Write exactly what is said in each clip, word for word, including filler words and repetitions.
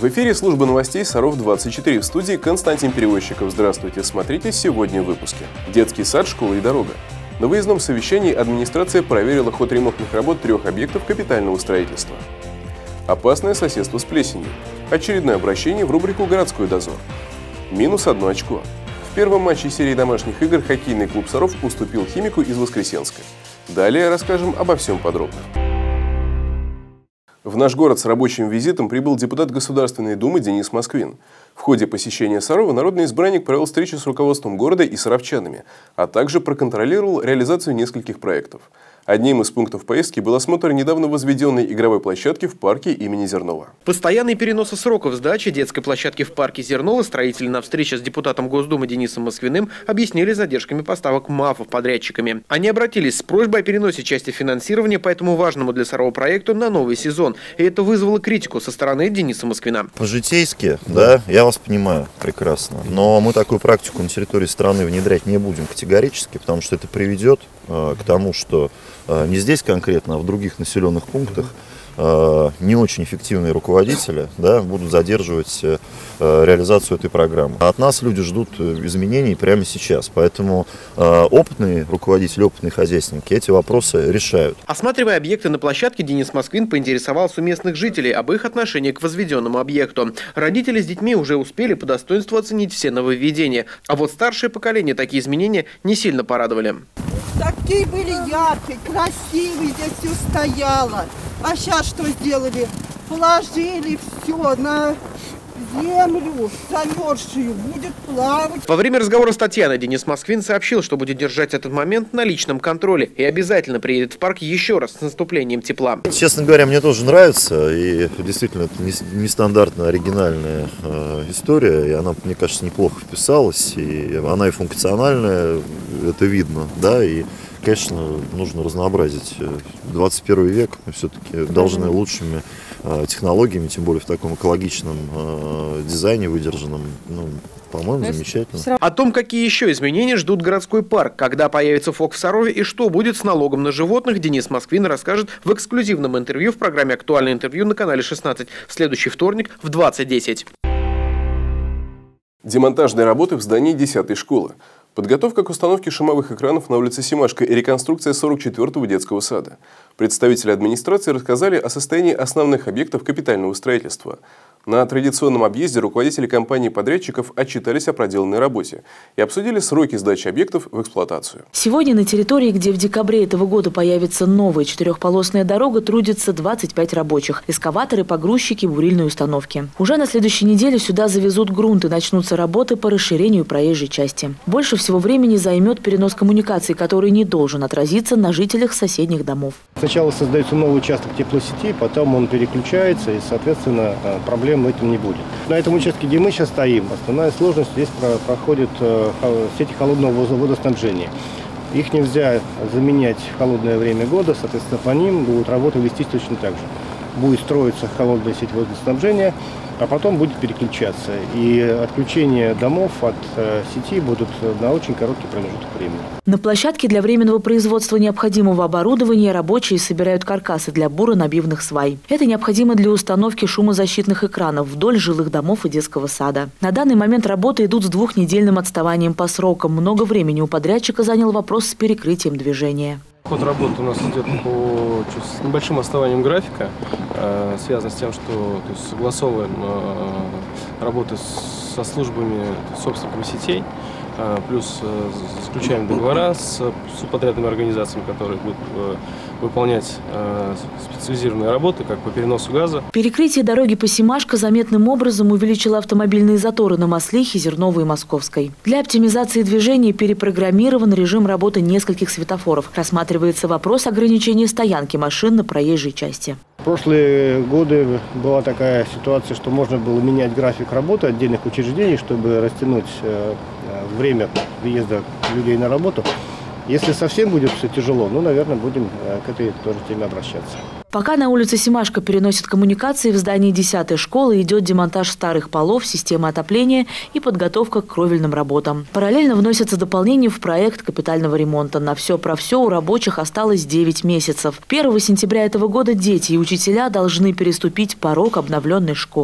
В эфире служба новостей Саров двадцать четыре. В студии Константин Перевозчиков. Здравствуйте. Смотрите сегодня в выпуске. Детский сад, школа и дорога. На выездном совещании администрация проверила ход ремонтных работ трех объектов капитального строительства. Опасное соседство с плесенью. Очередное обращение в рубрику «Городской дозор». Минус одно очко. В первом матче серии домашних игр хоккейный клуб «Саров» уступил «Химику» из Воскресенска. Далее расскажем обо всем подробно. В наш город с рабочим визитом прибыл депутат Государственной Думы Денис Москвин. В ходе посещения Сарова народный избранник провел встречу с руководством города и саровчанами, а также проконтролировал реализацию нескольких проектов. Одним из пунктов поездки был осмотр недавно возведенной игровой площадки в парке имени Зернова. Постоянный перенос сроков сдачи детской площадки в парке Зернова строители на встрече с депутатом Госдумы Денисом Москвиным объяснили задержками поставок МАФов подрядчиками. Они обратились с просьбой о переносе части финансирования по этому важному для Сарова проекту на новый сезон. И это вызвало критику со стороны Дениса Москвина. По-житейски, да, я вас понимаю прекрасно. Но мы такую практику на территории страны внедрять не будем категорически, потому что это приведет э, к тому, что э, не здесь конкретно, а в других населенных пунктах э, не очень эффективные руководители, да, будут задерживать э, реализацию этой программы. От нас люди ждут изменений прямо сейчас. Поэтому э, опытные руководители, опытные хозяйственники эти вопросы решают. Осматривая объекты на площадке, Денис Москвин поинтересовался у местных жителей об их отношении к возведенному объекту. Родители с детьми уже успели по достоинству оценить все нововведения. А вот старшее поколение такие изменения не сильно порадовали. Такие были яркие, красивые, здесь все стояло. А сейчас что сделали? Положили все на землю замерзшую, будет плавать. Во время разговора с Татьяной Денис Москвин сообщил, что будет держать этот момент на личном контроле и обязательно приедет в парк еще раз с наступлением тепла. Честно говоря, мне тоже нравится, и действительно это нестандартная, оригинальная э, история, и она, мне кажется, неплохо вписалась, и она и функциональная, это видно, да, и, конечно, нужно разнообразить. двадцать первый век мы все-таки должны лучшими э, технологиями, тем более в таком экологичном э, дизайне выдержанном, ну, по-моему, замечательно. О том, какие еще изменения ждут городской парк, когда появится ФОК в Сарове и что будет с налогом на животных, Денис Москвин расскажет в эксклюзивном интервью в программе «Актуальное интервью» на канале шестнадцать в следующий вторник в двадцать десять. Демонтажные работы в здании десятой школы. Подготовка к установке шумовых экранов на улице Семашко и реконструкция сорок четвёртого детского сада. Представители администрации рассказали о состоянии основных объектов капитального строительства. На традиционном объезде руководители компаний-подрядчиков отчитались о проделанной работе и обсудили сроки сдачи объектов в эксплуатацию. Сегодня на территории, где в декабре этого года появится новая четырехполосная дорога, трудится двадцать пять рабочих – эскаваторы, погрузчики, бурильные установки. Уже на следующей неделе сюда завезут грунт и начнутся работы по расширению проезжей части. Больше всего времени займет перенос коммуникаций, который не должен отразиться на жителях соседних домов. Сначала создается новый участок теплосети, потом он переключается, и, соответственно, проблем в этом не будет. На этом участке, где мы сейчас стоим, основная сложность здесь проходит сети холодного водоснабжения. Их нельзя заменять в холодное время года, соответственно, по ним будут работы вестись точно так же. Будет строиться холодная сеть водоснабжения, а потом будет переключаться. И отключение домов от э, сети будут на очень короткий промежуток времени. На площадке для временного производства необходимого оборудования рабочие собирают каркасы для буронабивных свай. Это необходимо для установки шумозащитных экранов вдоль жилых домов и детского сада. На данный момент работы идут с двухнедельным отставанием по срокам. Много времени у подрядчика занял вопрос с перекрытием движения. Ход работы у нас идет по, с небольшим отставанием графика, э, связано с тем, что то есть, согласовываем э, работы со службами собственниками сетей, э, плюс э, заключаем договора с субподрядными организациями, которые будут э, выполнять э, специализированные работы, как по переносу газа. Перекрытие дороги по Семашко заметным образом увеличило автомобильные заторы на Маслихе, Зерновой и Московской. Для оптимизации движения перепрограммирован режим работы нескольких светофоров. Рассматривается вопрос ограничения стоянки машин на проезжей части. В прошлые годы была такая ситуация, что можно было менять график работы отдельных учреждений, чтобы растянуть время въезда людей на работу. Если совсем будет все тяжело, ну, наверное, будем к этой тоже теме обращаться. Пока на улице Семашко переносят коммуникации, в здании десятой школы идет демонтаж старых полов, системы отопления и подготовка к кровельным работам. Параллельно вносятся дополнения в проект капитального ремонта. На все про все у рабочих осталось девять месяцев. первого сентября этого года дети и учителя должны переступить порог обновленной школы.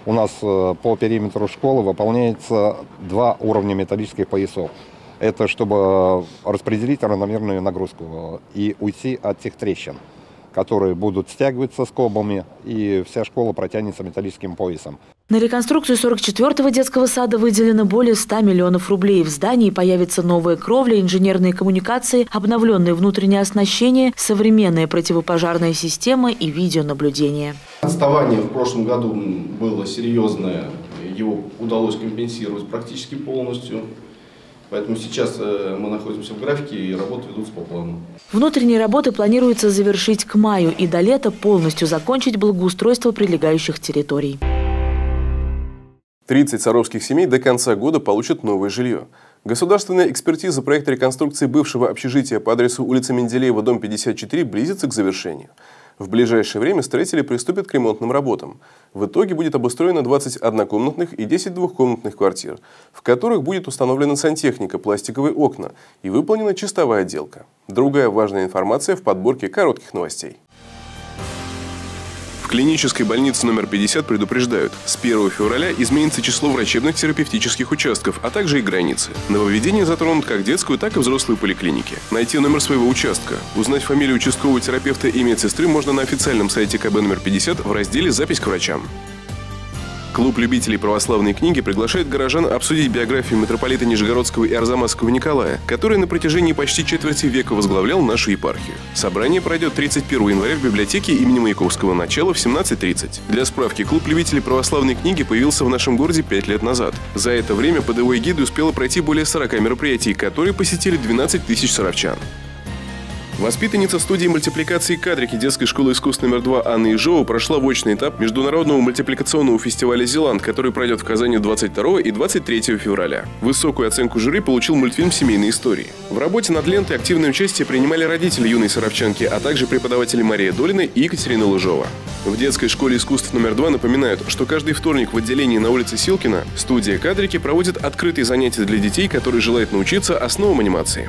у нас по периметру школы выполняется два уровня металлических поясов. Это чтобы распределить равномерную нагрузку и уйти от тех трещин, которые будут стягиваться скобами, и вся школа протянется металлическим поясом. На реконструкцию сорок четвёртого детского сада выделено более ста миллионов рублей. В здании появится новая кровля, инженерные коммуникации, обновленное внутреннее оснащение, современная противопожарная система и видеонаблюдение. Отставание в прошлом году было серьезное, его удалось компенсировать практически полностью. Поэтому сейчас мы находимся в графике и работы ведутся по плану. Внутренние работы планируется завершить к маю и до лета полностью закончить благоустройство прилегающих территорий. тридцать саровских семей до конца года получат новое жилье. Государственная экспертиза проекта реконструкции бывшего общежития по адресу улица Менделеева, дом пятьдесят четыре, близится к завершению. В ближайшее время строители приступят к ремонтным работам. В итоге будет обустроено двадцать однокомнатных и десять двухкомнатных квартир, в которых будет установлена сантехника, пластиковые окна и выполнена чистовая отделка. Другая важная информация в подборке коротких новостей. В клинической больнице номер пятьдесят предупреждают, с первого февраля изменится число врачебных терапевтических участков, а также и границы. Нововведения затронут как детскую, так и взрослую поликлиники. Найти номер своего участка, узнать фамилию участкового терапевта и медсестры можно на официальном сайте ка бэ номер пятьдесят в разделе «Запись к врачам». Клуб любителей православной книги приглашает горожан обсудить биографию митрополита Нижегородского и Арзамасского Николая, который на протяжении почти четверти века возглавлял нашу епархию. Собрание пройдет тридцать первого января в библиотеке имени Маяковского, начало в семнадцать тридцать. Для справки, клуб любителей православной книги появился в нашем городе пять лет назад. За это время под его эгидой успело пройти более сорока мероприятий, которые посетили двенадцать тысяч саровчан. Воспитанница студии мультипликации кадрики детской школы искусств номер два Анна Ежова прошла в очный этап международного мультипликационного фестиваля «Зеланд», который пройдет в Казани двадцать второго и двадцать третьего февраля. Высокую оценку жюри получил мультфильм «Семейные истории». В работе над лентой активное участие принимали родители юной саровчанки, а также преподаватели Мария Долина и Екатерина Лыжова. В детской школе искусств номер два напоминают, что каждый вторник в отделении на улице Силкина студия кадрики проводит открытые занятия для детей, которые желают научиться основам анимации.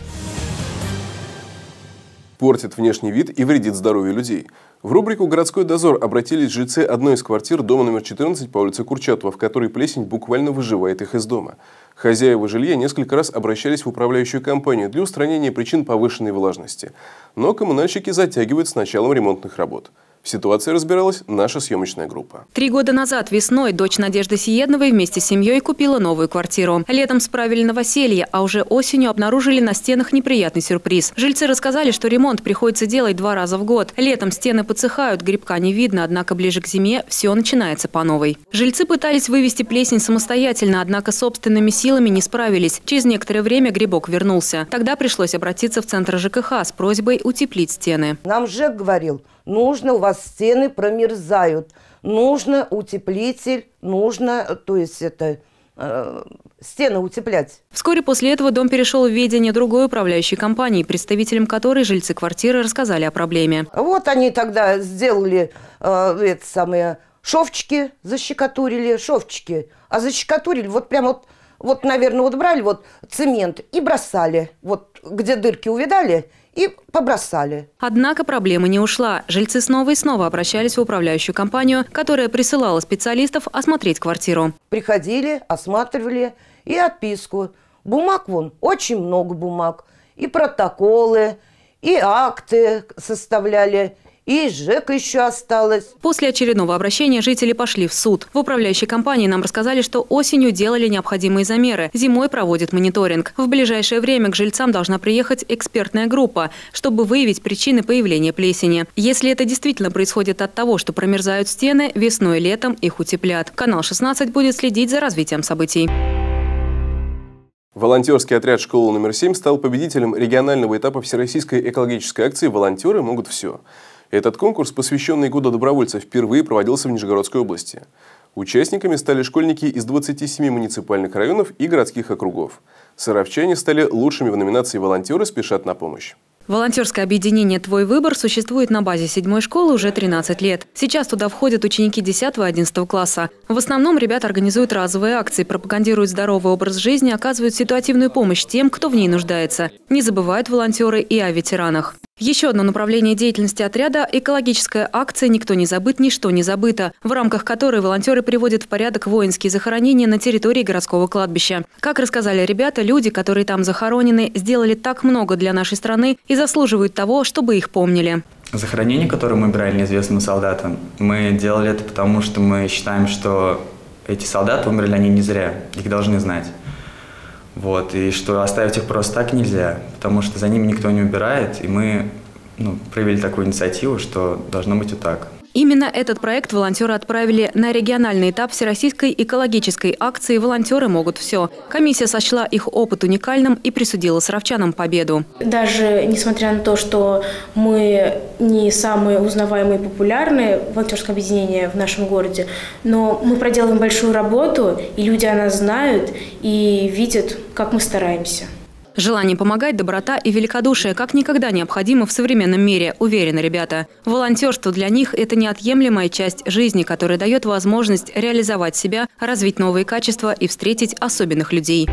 Портит внешний вид и вредит здоровью людей. В рубрику «Городской дозор» обратились жильцы одной из квартир дома номер четырнадцать по улице Курчатова, в которой плесень буквально выживает их из дома. Хозяева жилья несколько раз обращались в управляющую компанию для устранения причин повышенной влажности. Но коммунальщики затягивают с началом ремонтных работ. В ситуации разбиралась наша съемочная группа. Три года назад весной дочь Надежды Сиедновой вместе с семьей купила новую квартиру. Летом справили новоселье, а уже осенью обнаружили на стенах неприятный сюрприз. Жильцы рассказали, что ремонт приходится делать два раза в год. Летом стены подсыхают, грибка не видно, однако ближе к зиме все начинается по новой. Жильцы пытались вывести плесень самостоятельно, однако собственными силами не справились. Через некоторое время грибок вернулся. Тогда пришлось обратиться в центр жэ ка ха с просьбой утеплить стены. Нам ЖЭК говорил, нужно, у вас стены промерзают, нужно утеплитель, нужно, то есть это, э, стены утеплять. Вскоре после этого дом перешел в ведение другой управляющей компании, представителям которой жильцы квартиры рассказали о проблеме. Вот они тогда сделали э, это самые шовчики, защекотурили, шовчики, а защекотурили вот прям вот, вот, наверное, вот брали вот цемент и бросали, вот где дырки увидали, и побросали. Однако проблема не ушла. Жильцы снова и снова обращались в управляющую компанию, которая присылала специалистов осмотреть квартиру. Приходили, осматривали и отписку. Бумаг вон, очень много бумаг. И протоколы, и акты составляли. И ЖЭК еще осталось. После очередного обращения жители пошли в суд. В управляющей компании нам рассказали, что осенью делали необходимые замеры. Зимой проводят мониторинг. В ближайшее время к жильцам должна приехать экспертная группа, чтобы выявить причины появления плесени. Если это действительно происходит от того, что промерзают стены, весной и летом их утеплят. Канал шестнадцать будет следить за развитием событий. Волонтерский отряд школы номер семь стал победителем регионального этапа всероссийской экологической акции «Волонтеры могут все». Этот конкурс, посвященный Году добровольца, впервые проводился в Нижегородской области. Участниками стали школьники из двадцати семи муниципальных районов и городских округов. Саровчане стали лучшими в номинации «Волонтеры спешат на помощь». Волонтерское объединение «Твой выбор» существует на базе седьмой школы уже тринадцать лет. Сейчас туда входят ученики десятого-одиннадцатого класса. В основном ребята организуют разовые акции, пропагандируют здоровый образ жизни, оказывают ситуативную помощь тем, кто в ней нуждается. Не забывают волонтеры и о ветеранах. Еще одно направление деятельности отряда – экологическая акция «Никто не забыт, ничто не забыто», в рамках которой волонтеры приводят в порядок воинские захоронения на территории городского кладбища. Как рассказали ребята, люди, которые там захоронены, сделали так много для нашей страны и заслуживают того, чтобы их помнили. Захоронение, которое мы брали неизвестным солдатам, мы делали это потому, что мы считаем, что эти солдаты умерли, они не зря, их должны знать. Вот, и что оставить их просто так нельзя, потому что за ними никто не убирает, и мы ну, проявили такую инициативу, что должно быть вот так. Именно этот проект волонтеры отправили на региональный этап Всероссийской экологической акции «Волонтеры могут все». Комиссия сочла их опыт уникальным и присудила саровчанам победу. Даже несмотря на то, что мы не самые узнаваемые и популярные волонтерское объединение в нашем городе, но мы проделываем большую работу, и люди о нас знают и видят, как мы стараемся. Желание помогать, доброта и великодушие как никогда необходимы в современном мире, уверены ребята. Волонтерство для них – это неотъемлемая часть жизни, которая дает возможность реализовать себя, развить новые качества и встретить особенных людей.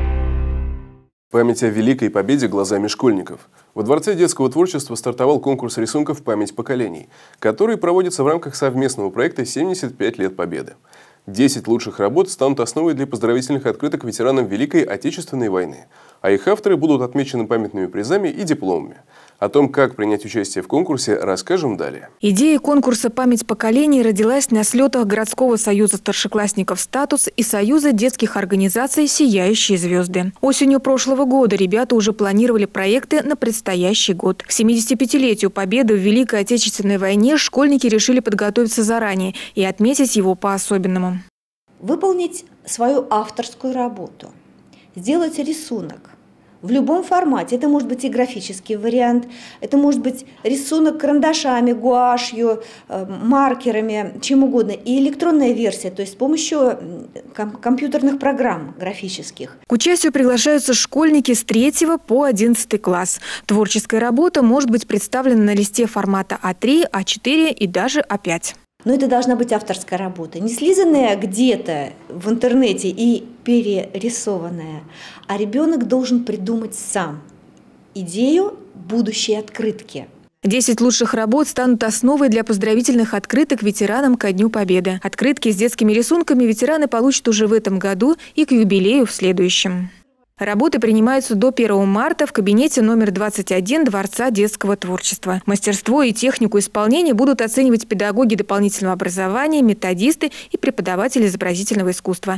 Память о Великой Победе глазами школьников. Во Дворце детского творчества стартовал конкурс рисунков «Память поколений», который проводится в рамках совместного проекта «семьдесят пять лет Победы». десять лучших работ станут основой для поздравительных открыток ветеранам Великой Отечественной войны, а их авторы будут отмечены памятными призами и дипломами. О том, как принять участие в конкурсе, расскажем далее. Идея конкурса «Память поколений» родилась на слетах городского союза старшеклассников «Статус» и союза детских организаций «Сияющие звезды». Осенью прошлого года ребята уже планировали проекты на предстоящий год. К семидесятипятилетию Победы в Великой Отечественной войне школьники решили подготовиться заранее и отметить его по-особенному. Выполнить свою авторскую работу, сделать рисунок. В любом формате. Это может быть и графический вариант, это может быть рисунок карандашами, гуашью, маркерами, чем угодно. И электронная версия, то есть с помощью компьютерных программ графических. К участию приглашаются школьники с третьего по одиннадцатый класс. Творческая работа может быть представлена на листе формата а три, а четыре и даже а пять. Но это должна быть авторская работа, не слизанная где-то в интернете и перерисованная, а ребенок должен придумать сам идею будущей открытки. Десять лучших работ станут основой для поздравительных открыток ветеранам ко Дню Победы. Открытки с детскими рисунками ветераны получат уже в этом году и к юбилею в следующем. Работы принимаются до первого марта в кабинете номер двадцать один Дворца детского творчества. Мастерство и технику исполнения будут оценивать педагоги дополнительного образования, методисты и преподаватели изобразительного искусства.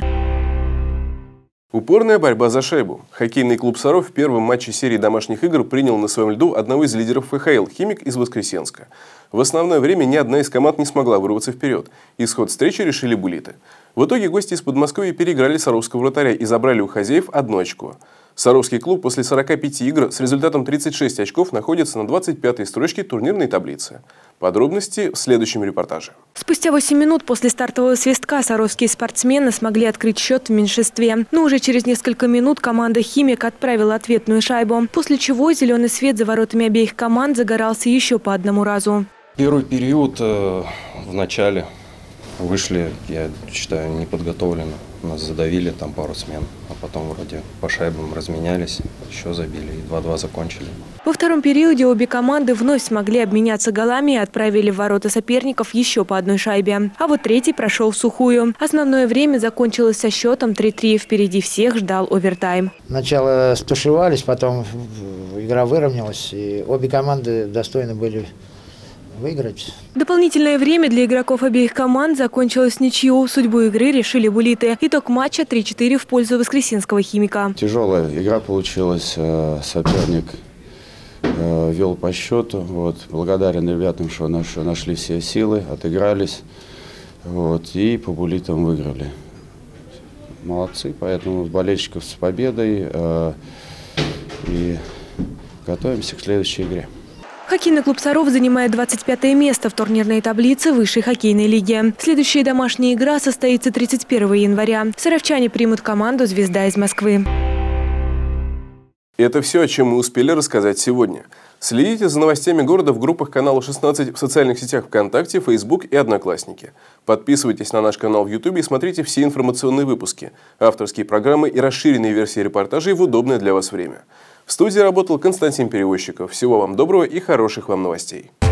Упорная борьба за шайбу. Хоккейный клуб «Саров» в первом матче серии домашних игр принял на своем льду одного из лидеров эф ха эл – «Химик» из Воскресенска. В основное время ни одна из команд не смогла вырваться вперед. Исход встречи решили буллиты. В итоге гости из Подмосковья переиграли саровского вратаря и забрали у хозяев одно очко. Саровский клуб после сорока пяти игр с результатом тридцать шесть очков находится на двадцать пятой строчке турнирной таблицы. Подробности в следующем репортаже. Спустя восемь минут после стартового свистка саровские спортсмены смогли открыть счет в меньшинстве. Но уже через несколько минут команда «Химик» отправила ответную шайбу, после чего зеленый свет за воротами обеих команд загорался еще по одному разу. Первый период э, в начале вышли, я считаю, неподготовленно. Нас задавили там пару смен, а потом вроде по шайбам разменялись, еще забили и два-два закончили. Во втором периоде обе команды вновь смогли обменяться голами и отправили в ворота соперников еще по одной шайбе. А вот третий прошел в сухую. Основное время закончилось со счетом три-три. Впереди всех ждал овертайм. Сначала стушевались, потом игра выровнялась, и обе команды достойны были выиграть. Дополнительное время для игроков обеих команд закончилось ничью. Судьбу игры решили буллиты. Итог матча три-четыре в пользу воскресенского «Химика». Тяжелая игра получилась. Соперник вел по счету. Вот. Благодарен ребятам, что нашли все силы, отыгрались. Вот. И по буллитам выиграли. Молодцы. Поэтому болельщиков с победой. И готовимся к следующей игре. Хоккейный клуб «Саров» занимает двадцать пятое место в турнирной таблице высшей хоккейной лиги. Следующая домашняя игра состоится тридцать первого января. Саровчане примут команду «Звезда» из Москвы. Это все, о чем мы успели рассказать сегодня. Следите за новостями города в группах канала шестнадцать в социальных сетях ВКонтакте, Фейсбук и Одноклассники. Подписывайтесь на наш канал в Ютубе и смотрите все информационные выпуски, авторские программы и расширенные версии репортажей в удобное для вас время. В студии работал Константин Перевозчиков. Всего вам доброго и хороших вам новостей.